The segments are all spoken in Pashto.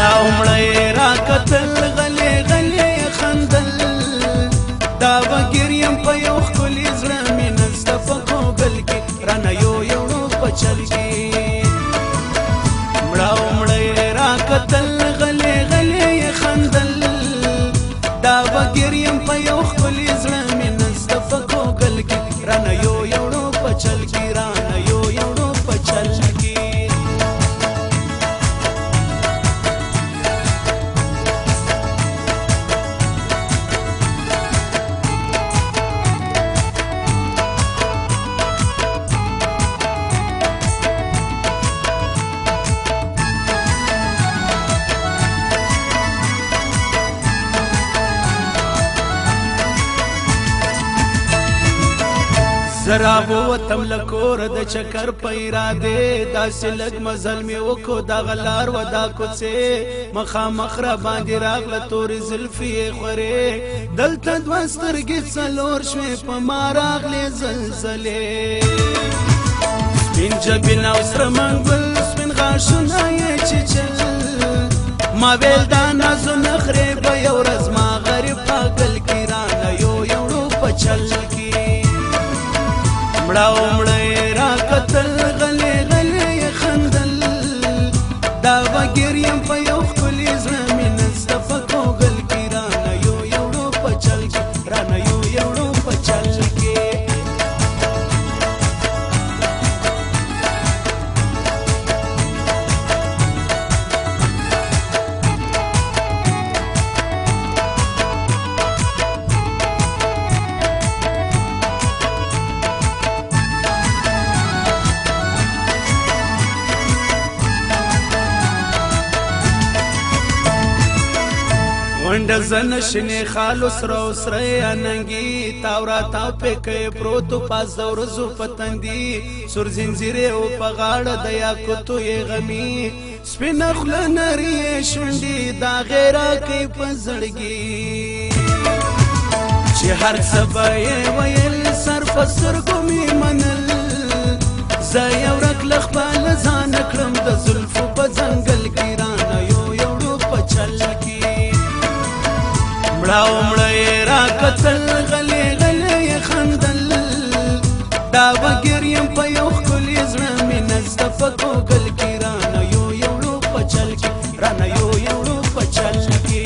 مړه یې راکتل غلې غلې خندل دا به ګریم په یو ښکلي زړه مې نسته په ګوګل کې رانه یو یوړو په چل کې مړه یې راکتل غلې غلې خندل دا به ګریم په یو ښکلي زړه مې نسته په ګوګل کې رانه یو یوړو په چل کې رانه یو یوړو په چل کې زرابو وتم لکور د چکر پیراده داسې لږ مزل مې وکړو دغه لار و دا کوڅې مخامخ را باندې راغله تورې زلفې یې خورې دلته دوه سترګې څلور شوې په ما راغلې زلزلې سپین جبین او سره منګل سپین غاښونه یې چیچل ما ویل دا نازو نخرې به یو ورځ ما غریب پاگل کې رانه یو یوړو په چل کې مړه یې راکتل غلې غلې خندل دا به ګریم په یو ښکلي زړه مې نسته په ګوګل کې رانه یو یوړو په چل کې رانه یو یوړو په چل کې ونډه زنه شنې خالو سره سره اننګي تاورا تاو پکې پروتو پاس د ورځو پتندي سور زنجیرې او په غاړه د یاقوتو یې غمي سپینه خوله نرۍ شونډې دا غیره کوي په زړګي چې هر څه به یې ویل سر په سترګو مې منل زه یو ورک له خپله ځانه کړم د زلفو په ځنګل کې رانه یو یوړو په چل کې مړه یې راکتل غلې غلې خندل دا به ګریم په یو ښکلي زړه مې نسته په ګوګل کې رانه یو یوړو په چل کې رانه یو یوړو په چل کې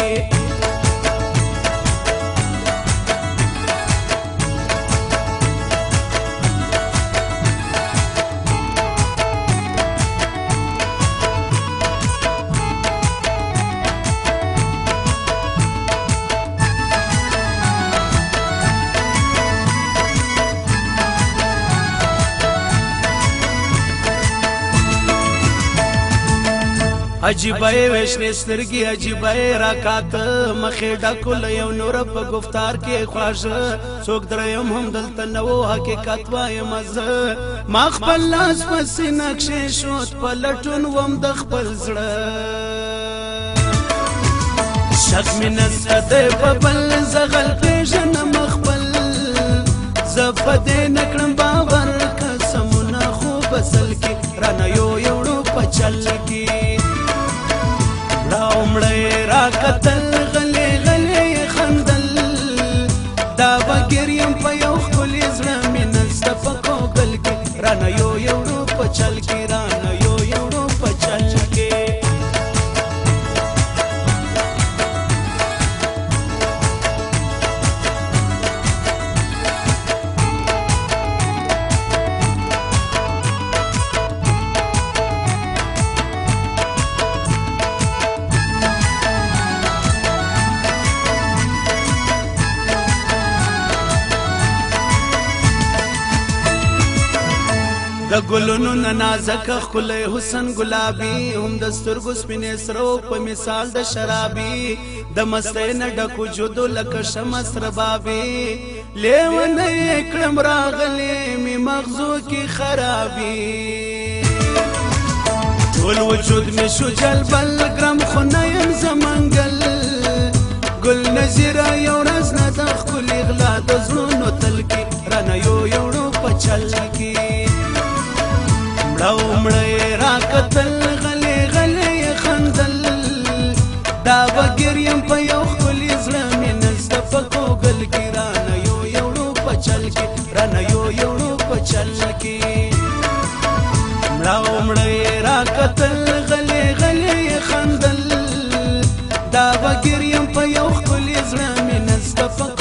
عجیبه وشنې سترګې عجیبه راکاته مخې ډکو له یو نوره په گفتار کې خواږه څوک دریم هم دلته نه و حقیقت وایم زه ما خپل لاس په سینه کښې شوت په لټون وم د خپل زړه شک مې نسته دی په بل زه غل پېژنم خپل زه په دې نه کړم باور قسمونه خو بسل کې رانه یو یوړو په چل کې مړه یې راکتل غلې غلې خندل دا به ګریم په یو ښکلي زړه مې نسته په ګوګل کې رانه یو یوړو په چل کې رانه یو یوړو په چل کې د ګلونو نه نازک ښکلی حسن ګلابي هم د سترګو سپینې سرو په مثال د شرابي د مستۍ نه ډک وجودو لکه شمس ربابي لیونه یې کړم راغلې مې مغزو کې خرابي ټول وجود مې شو جلبل ګرم خو نه یم زه منګل ګل نظیره یو ورځ نه د ښکلي غلا د زړونو تل کې رانه یو یوړو په چل کې مړه یې راکتل غلې غلې خندل رانه یو په چل کې مړه را قتل غلې خندل دا وګریم په یو خپل زړه مې نسته